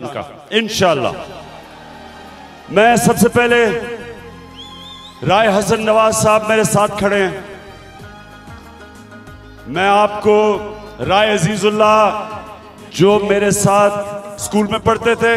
का इंशाअल्लाह। मैं सबसे पहले राय हसन नवाज साहब मेरे साथ खड़े हैं। मैं आपको राय अजीजुल्लाह जो मेरे साथ स्कूल में पढ़ते थे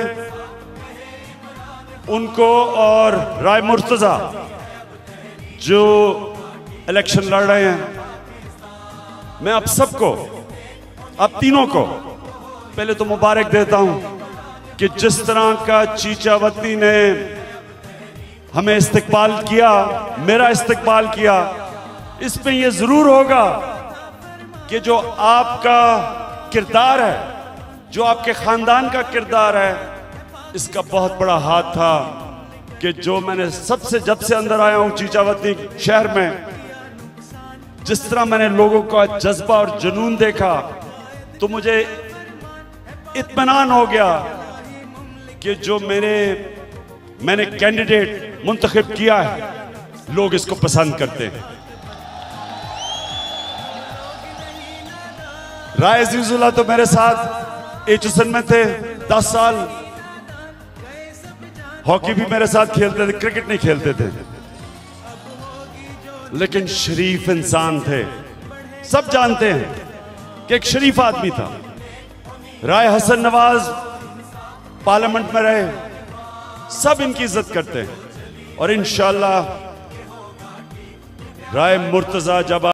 उनको, और राय मुर्तजा जो इलेक्शन लड़ रहे हैं, मैं आप सबको, आप तीनों को पहले तो मुबारक देता हूं कि जिस तरह का चीचावती ने हमें इस्तकबाल किया, मेरा इस्तकबाल किया, इसमें यह जरूर होगा कि जो आपका किरदार है, जो आपके खानदान का किरदार है, इसका बहुत बड़ा हाथ था कि जो मैंने सबसे जब से अंदर आया हूं चीचावती शहर में, जिस तरह मैंने लोगों का जज्बा और जुनून देखा तो मुझे इत्मीनान हो गया कि जो मैंने कैंडिडेट मुंतखब किया है, लोग इसको पसंद करते हैं। राय अजीजुल्लाह तो मेरे साथ एचएसएन में थे 10 साल, हॉकी भी मेरे साथ खेलते थे, क्रिकेट नहीं खेलते थे, लेकिन शरीफ इंसान थे। सब जानते हैं कि एक शरीफ आदमी था। राय हसन नवाज पार्लियामेंट में रहे, सब इनकी इज्जत करते हैं, और इंशाअल्लाह राय मुर्तजा जब